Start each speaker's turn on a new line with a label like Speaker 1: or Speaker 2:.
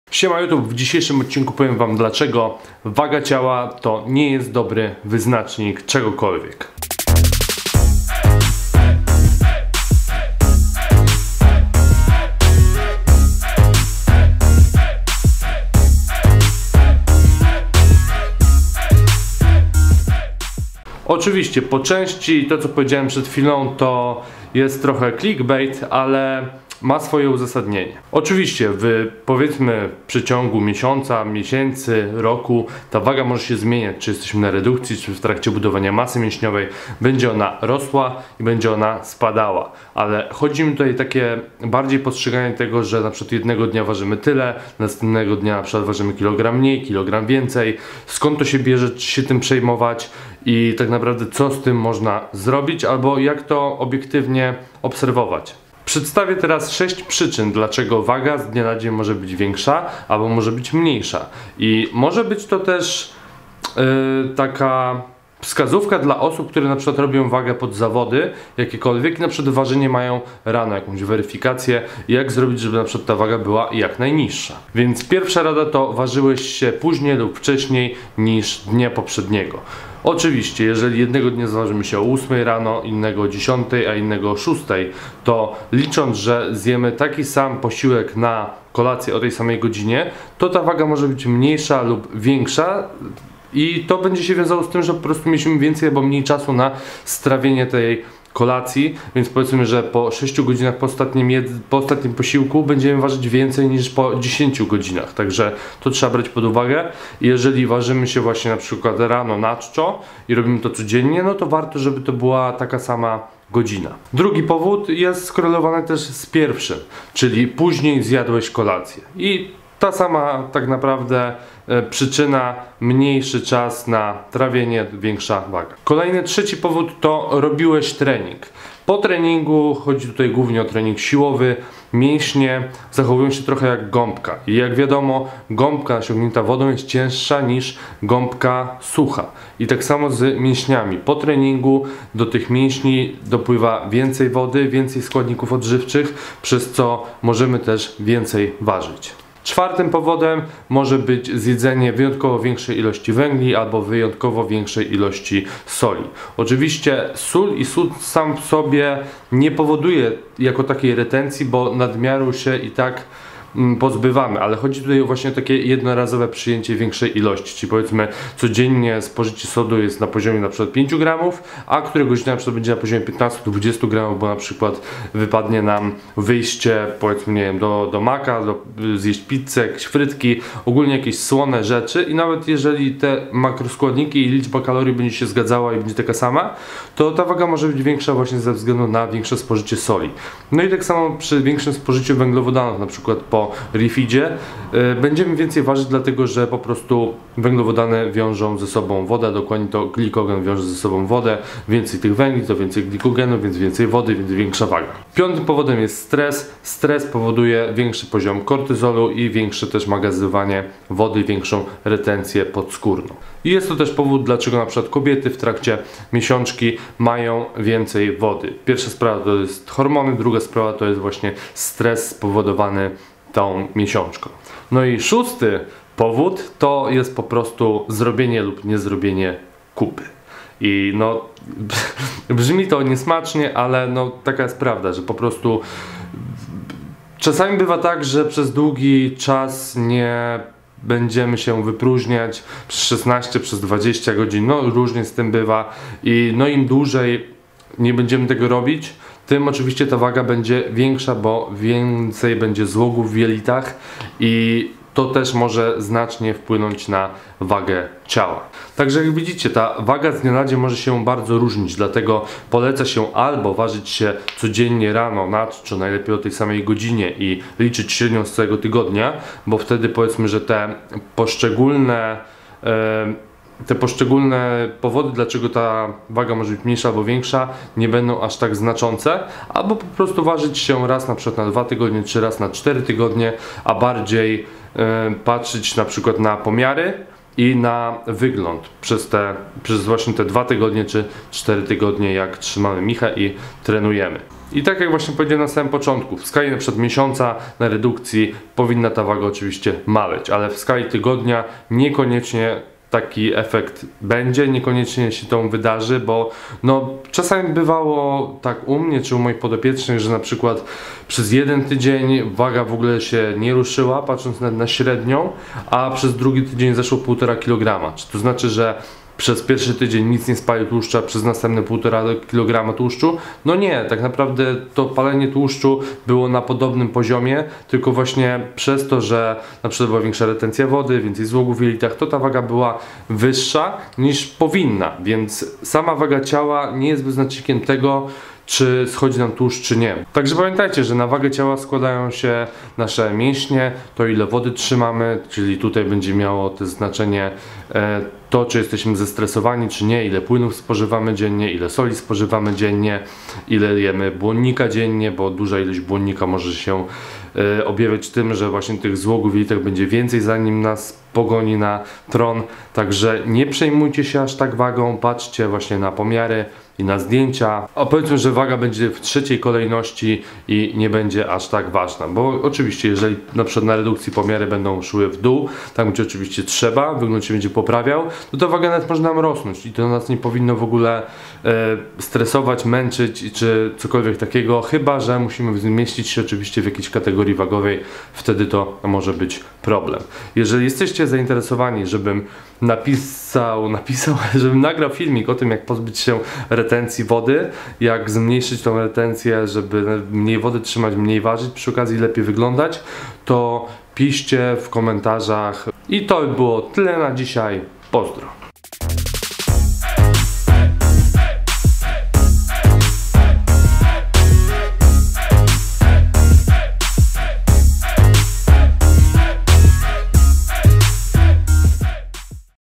Speaker 1: Siema YouTube, w dzisiejszym odcinku powiem wam, dlaczego waga ciała to nie jest dobry wyznacznik czegokolwiek. Oczywiście po części to, co powiedziałem przed chwilą, to jest trochę clickbait, ale ma swoje uzasadnienie. Oczywiście w, powiedzmy, przeciągu miesiąca, miesięcy, roku ta waga może się zmieniać, czy jesteśmy na redukcji, czy w trakcie budowania masy mięśniowej. Będzie ona rosła i będzie ona spadała, ale chodzi mi tutaj takie bardziej postrzeganie tego, że na przykład jednego dnia ważymy tyle, następnego dnia na przykład ważymy kilogram mniej, kilogram więcej. Skąd to się bierze, czy się tym przejmować i tak naprawdę co z tym można zrobić, albo jak to obiektywnie obserwować. Przedstawię teraz 6 przyczyn, dlaczego waga z dnia na dzień może być większa albo może być mniejsza. I może być to też taka wskazówka dla osób, które na przykład robią wagę pod zawody jakiekolwiek i na przykład ważenie mają rano, jakąś weryfikację, jak zrobić, żeby na przykład ta waga była jak najniższa. Więc pierwsza rada to ważyłeś się później lub wcześniej niż dnia poprzedniego. Oczywiście, jeżeli jednego dnia zważymy się o 8 rano, innego o 10, a innego o 6, to licząc, że zjemy taki sam posiłek na kolację o tej samej godzinie, to ta waga może być mniejsza lub większa i to będzie się wiązało z tym, że po prostu mieliśmy więcej albo mniej czasu na strawienie tej kolacji, więc powiedzmy, że po 6 godzinach po ostatnim posiłku będziemy ważyć więcej niż po 10 godzinach, także to trzeba brać pod uwagę. Jeżeli ważymy się właśnie na przykład rano na czczo i robimy to codziennie, no to warto, żeby to była taka sama godzina. Drugi powód jest skorelowany też z pierwszym, czyli później zjadłeś kolację i ta sama tak naprawdę przyczyna, mniejszy czas na trawienie, większa waga. Kolejny, trzeci powód to robiłeś trening. Po treningu, chodzi tutaj głównie o trening siłowy, mięśnie zachowują się trochę jak gąbka. I jak wiadomo, gąbka nasiągnięta wodą jest cięższa niż gąbka sucha. I tak samo z mięśniami. Po treningu do tych mięśni dopływa więcej wody, więcej składników odżywczych, przez co możemy też więcej ważyć. Czwartym powodem może być zjedzenie wyjątkowo większej ilości węgli albo wyjątkowo większej ilości soli. Oczywiście sól sam w sobie nie powoduje jako takiej retencji, bo nadmiaru się i tak pozbywamy, ale chodzi tutaj o właśnie takie jednorazowe przyjęcie większej ilości, czyli powiedzmy codziennie spożycie sodu jest na poziomie na przykład 5 gramów, a któregoś dnia na przykład będzie na poziomie 15-20 gramów, bo na przykład wypadnie nam wyjście, powiedzmy, nie wiem, do Maka, zjeść pizzę, jakieś frytki, ogólnie jakieś słone rzeczy i nawet jeżeli te makroskładniki i liczba kalorii będzie się zgadzała i będzie taka sama, to ta waga może być większa właśnie ze względu na większe spożycie soli. No i tak samo przy większym spożyciu węglowodanów, na przykład po refidzie, będziemy więcej ważyć, dlatego że po prostu węglowodany wiążą ze sobą wodę, dokładnie to glikogen wiąże ze sobą wodę, więcej tych węgli to więcej glikogenu, więc więcej wody, więc większa waga. Piątym powodem jest stres. Stres powoduje większy poziom kortyzolu i większe też magazynowanie wody, większą retencję podskórną. I jest to też powód, dlaczego na przykład kobiety w trakcie miesiączki mają więcej wody. Pierwsza sprawa to jest hormony, druga sprawa to jest właśnie stres spowodowany tą miesiączką. No i szósty powód to jest po prostu zrobienie lub niezrobienie kupy. I no brzmi to niesmacznie, ale no taka jest prawda, że po prostu czasami bywa tak, że przez długi czas nie będziemy się wypróżniać przez 16, przez 20 godzin, no różnie z tym bywa i no im dłużej nie będziemy tego robić, tym oczywiście ta waga będzie większa, bo więcej będzie złogów w jelitach i to też może znacznie wpłynąć na wagę ciała. Także jak widzicie, ta waga z dnia na dzień może się bardzo różnić, dlatego poleca się albo ważyć się codziennie rano na czczo, najlepiej o tej samej godzinie i liczyć średnią z całego tygodnia, bo wtedy powiedzmy, że te poszczególne powody, dlaczego ta waga może być mniejsza albo większa, nie będą aż tak znaczące, albo po prostu ważyć się raz na przykład na 2 tygodnie, czy raz na 4 tygodnie, a bardziej patrzeć na przykład na pomiary i na wygląd przez właśnie te 2 tygodnie czy 4 tygodnie, jak trzymamy michę i trenujemy. I tak jak właśnie powiedziałem na samym początku, w skali na przykład miesiąca na redukcji powinna ta waga oczywiście maleć, ale w skali tygodnia niekoniecznie taki efekt będzie, niekoniecznie się to wydarzy, bo no czasami bywało tak u mnie czy u moich podopiecznych, że na przykład przez jeden tydzień waga w ogóle się nie ruszyła, patrząc na średnią, a przez drugi tydzień zeszło 1,5 kg. Czy to znaczy, że przez pierwszy tydzień nic nie spalił tłuszczu, a przez następne 1,5 kg tłuszczu? No nie, tak naprawdę to palenie tłuszczu było na podobnym poziomie, tylko właśnie przez to, że na przykład była większa retencja wody, więcej złogu w jelitach, to ta waga była wyższa niż powinna, więc sama waga ciała nie jest wyznacznikiem tego, czy schodzi nam tłuszcz, czy nie. Także pamiętajcie, że na wagę ciała składają się nasze mięśnie, to ile wody trzymamy, czyli tutaj będzie miało to znaczenie to, czy jesteśmy zestresowani, czy nie, ile płynów spożywamy dziennie, ile soli spożywamy dziennie, ile jemy błonnika dziennie, bo duża ilość błonnika może się objawiać tym, że właśnie tych złogów w jelitach będzie więcej, zanim nas pogoni na tron. Także nie przejmujcie się aż tak wagą, patrzcie właśnie na pomiary i na zdjęcia, a powiedzmy, że waga będzie w trzeciej kolejności i nie będzie aż tak ważna, bo oczywiście jeżeli na przykład na redukcji pomiary będą szły w dół, tam gdzie oczywiście trzeba, wygląd się będzie poprawiał, no to waga nawet może nam rosnąć i to nas nie powinno w ogóle stresować, męczyć czy cokolwiek takiego, chyba że musimy zmieścić się oczywiście w jakiejś kategorii wagowej, wtedy to może być problem. Jeżeli jesteście zainteresowani, żebym żebym nagrał filmik o tym, jak pozbyć się retencji wody, jak zmniejszyć tą retencję, żeby mniej wody trzymać, mniej ważyć, przy okazji lepiej wyglądać, to piszcie w komentarzach. I to by było tyle na dzisiaj. Pozdro.